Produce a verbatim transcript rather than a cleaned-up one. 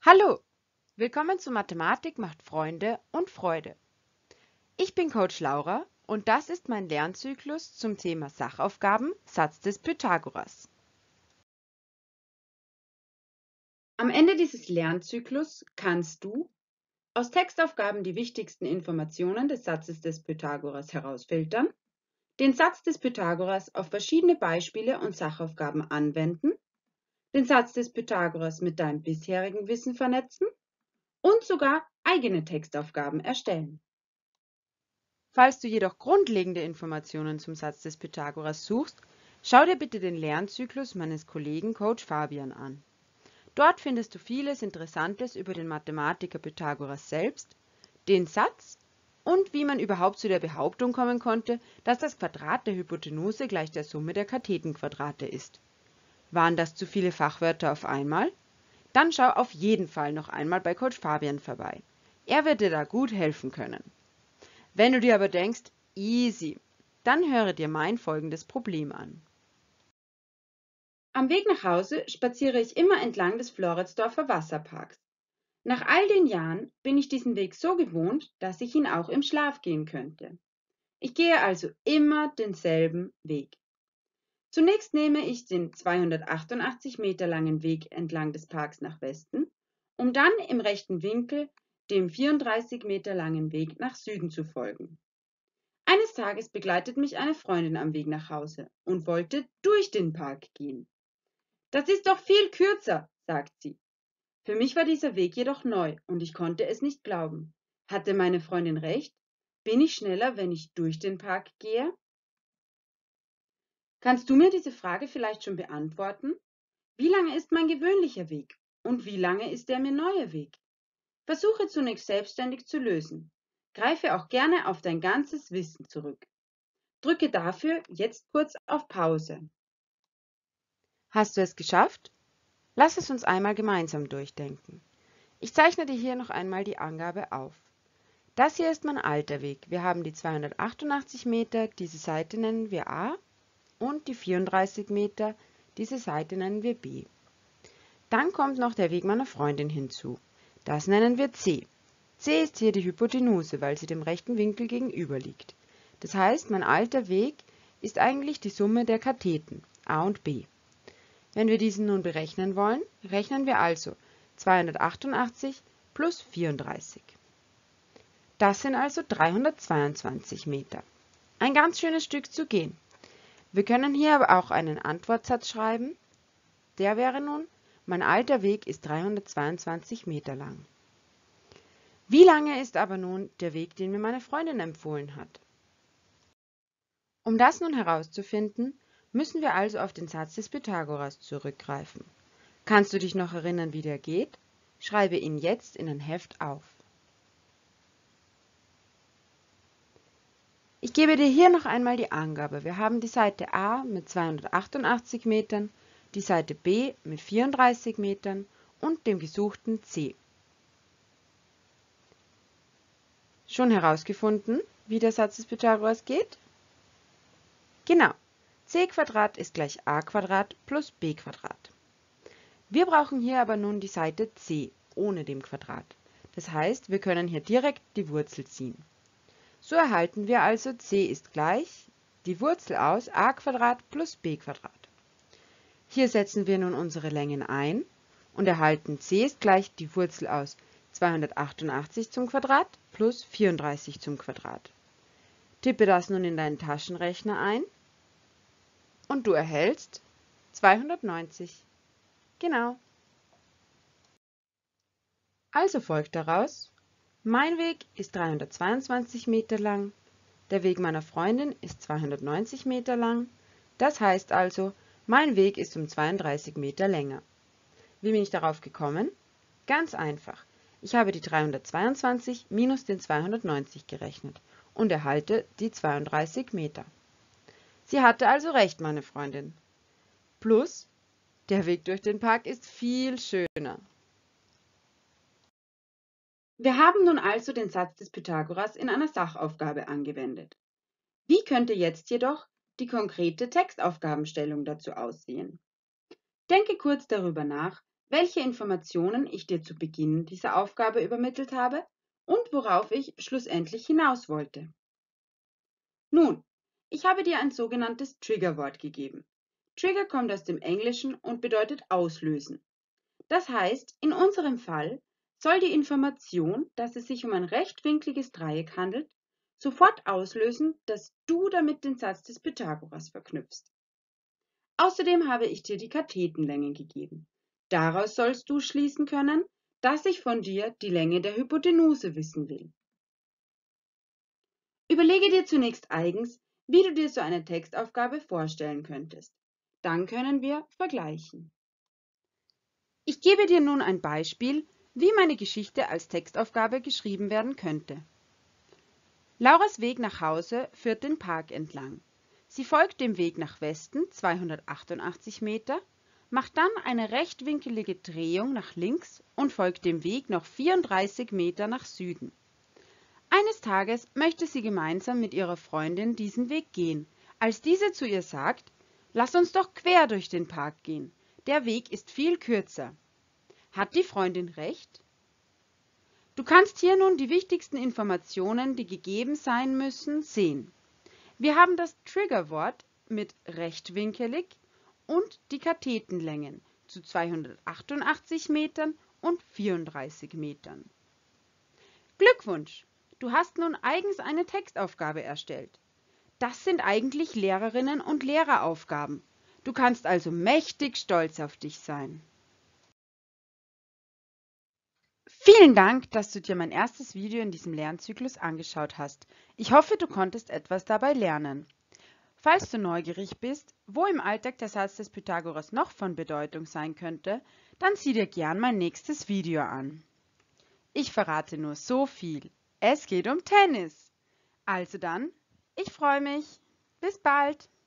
Hallo, willkommen zu Mathematik macht Freunde und Freude. Ich bin Coach Laura und das ist mein Lernzyklus zum Thema Sachaufgaben, Satz des Pythagoras. Am Ende dieses Lernzyklus kannst du aus Textaufgaben die wichtigsten Informationen des Satzes des Pythagoras herausfiltern, den Satz des Pythagoras auf verschiedene Beispiele und Sachaufgaben anwenden, den Satz des Pythagoras mit deinem bisherigen Wissen vernetzen und sogar eigene Textaufgaben erstellen. Falls du jedoch grundlegende Informationen zum Satz des Pythagoras suchst, schau dir bitte den Lernzyklus meines Kollegen Coach Fabian an. Dort findest du vieles Interessantes über den Mathematiker Pythagoras selbst, den Satz und wie man überhaupt zu der Behauptung kommen konnte, dass das Quadrat der Hypotenuse gleich der Summe der Kathetenquadrate ist. Waren das zu viele Fachwörter auf einmal? Dann schau auf jeden Fall noch einmal bei Coach Fabian vorbei. Er wird dir da gut helfen können. Wenn du dir aber denkst, easy, dann höre dir mein folgendes Problem an. Am Weg nach Hause spaziere ich immer entlang des Floridsdorfer Wasserparks. Nach all den Jahren bin ich diesen Weg so gewohnt, dass ich ihn auch im Schlaf gehen könnte. Ich gehe also immer denselben Weg. Zunächst nehme ich den zweihundertachtundachtzig Meter langen Weg entlang des Parks nach Westen, um dann im rechten Winkel dem vierunddreißig Meter langen Weg nach Süden zu folgen. Eines Tages begleitet mich eine Freundin am Weg nach Hause und wollte durch den Park gehen. Das ist doch viel kürzer, sagt sie. Für mich war dieser Weg jedoch neu und ich konnte es nicht glauben. Hatte meine Freundin recht? Bin ich schneller, wenn ich durch den Park gehe? Kannst du mir diese Frage vielleicht schon beantworten? Wie lange ist mein gewöhnlicher Weg? Und wie lange ist der mir neue Weg? Versuche zunächst selbstständig zu lösen. Greife auch gerne auf dein ganzes Wissen zurück. Drücke dafür jetzt kurz auf Pause. Hast du es geschafft? Lass es uns einmal gemeinsam durchdenken. Ich zeichne dir hier noch einmal die Angabe auf. Das hier ist mein alter Weg. Wir haben die zweihundertachtundachtzig Meter, diese Seite nennen wir A, und die vierunddreißig Meter, diese Seite nennen wir B. Dann kommt noch der Weg meiner Freundin hinzu. Das nennen wir C. C ist hier die Hypotenuse, weil sie dem rechten Winkel gegenüber liegt. Das heißt, mein alter Weg ist eigentlich die Summe der Katheten A und B. Wenn wir diesen nun berechnen wollen, rechnen wir also zweihundertachtundachtzig plus vierunddreißig. Das sind also dreihundertzweiundzwanzig Meter. Ein ganz schönes Stück zu gehen. Wir können hier aber auch einen Antwortsatz schreiben. Der wäre nun, mein alter Weg ist dreihundertzweiundzwanzig Meter lang. Wie lange ist aber nun der Weg, den mir meine Freundin empfohlen hat? Um das nun herauszufinden, müssen wir also auf den Satz des Pythagoras zurückgreifen. Kannst du dich noch erinnern, wie der geht? Schreibe ihn jetzt in ein Heft auf. Ich gebe dir hier noch einmal die Angabe. Wir haben die Seite A mit zweihundertachtundachtzig Metern, die Seite B mit vierunddreißig Metern und dem gesuchten C. Schon herausgefunden, wie der Satz des Pythagoras geht? Genau. c Quadrat ist gleich a Quadrat plus b Quadrat. Wir brauchen hier aber nun die Seite c ohne dem Quadrat. Das heißt, wir können hier direkt die Wurzel ziehen. So erhalten wir also c ist gleich die Wurzel aus a Quadrat plus b Quadrat. Hier setzen wir nun unsere Längen ein und erhalten c ist gleich die Wurzel aus zweihundertachtundachtzig zum Quadrat plus vierunddreißig zum Quadrat. Tippe das nun in deinen Taschenrechner ein und du erhältst zweihundertneunzig. Genau. Also folgt daraus, mein Weg ist dreihundertzweiundzwanzig Meter lang, der Weg meiner Freundin ist zweihundertneunzig Meter lang, das heißt also, mein Weg ist um zweiunddreißig Meter länger. Wie bin ich darauf gekommen? Ganz einfach. Ich habe die dreihundertzweiundzwanzig minus den zweihundertneunzig gerechnet und erhalte die zweiunddreißig Meter. Sie hatte also recht, meine Freundin. Plus, der Weg durch den Park ist viel schöner. Wir haben nun also den Satz des Pythagoras in einer Sachaufgabe angewendet. Wie könnte jetzt jedoch die konkrete Textaufgabenstellung dazu aussehen? Denke kurz darüber nach, welche Informationen ich dir zu Beginn dieser Aufgabe übermittelt habe und worauf ich schlussendlich hinaus wollte. Nun, ich habe dir ein sogenanntes Triggerwort gegeben. Trigger kommt aus dem Englischen und bedeutet auslösen. Das heißt, in unserem Fall soll die Information, dass es sich um ein rechtwinkliges Dreieck handelt, sofort auslösen, dass du damit den Satz des Pythagoras verknüpfst. Außerdem habe ich dir die Kathetenlängen gegeben. Daraus sollst du schließen können, dass ich von dir die Länge der Hypotenuse wissen will. Überlege dir zunächst eigens, wie du dir so eine Textaufgabe vorstellen könntest. Dann können wir vergleichen. Ich gebe dir nun ein Beispiel, wie meine Geschichte als Textaufgabe geschrieben werden könnte. Lauras Weg nach Hause führt den Park entlang. Sie folgt dem Weg nach Westen zweihundertachtundachtzig Meter, macht dann eine rechtwinklige Drehung nach links und folgt dem Weg noch vierunddreißig Meter nach Süden. Eines Tages möchte sie gemeinsam mit ihrer Freundin diesen Weg gehen, als diese zu ihr sagt: „Lass uns doch quer durch den Park gehen. Der Weg ist viel kürzer." Hat die Freundin recht? Du kannst hier nun die wichtigsten Informationen, die gegeben sein müssen, sehen. Wir haben das Triggerwort mit rechtwinkelig und die Kathetenlängen zu zweihundertachtundachtzig Metern und vierunddreißig Metern. Glückwunsch! Du hast nun eigens eine Textaufgabe erstellt. Das sind eigentlich Lehrerinnen- und Lehreraufgaben. Du kannst also mächtig stolz auf dich sein. Vielen Dank, dass du dir mein erstes Video in diesem Lernzyklus angeschaut hast. Ich hoffe, du konntest etwas dabei lernen. Falls du neugierig bist, wo im Alltag der Satz des Pythagoras noch von Bedeutung sein könnte, dann sieh dir gern mein nächstes Video an. Ich verrate nur so viel. Es geht um Tennis. Also dann, ich freue mich. Bis bald.